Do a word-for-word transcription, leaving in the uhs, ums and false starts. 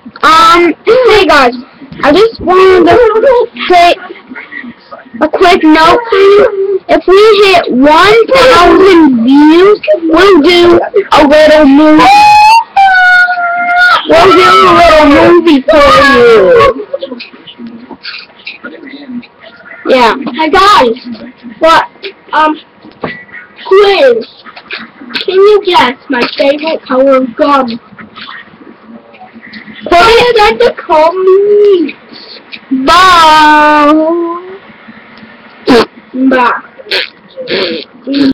Um, hey guys, I just wanted to say a quick note for you. If we hit one thousand views, we'll do a little movie. We'll do a little movie for you. Yeah. Hey guys, What? um, quiz. Can you guess my favorite color of gum? Put it at the comments. Bye. Bye.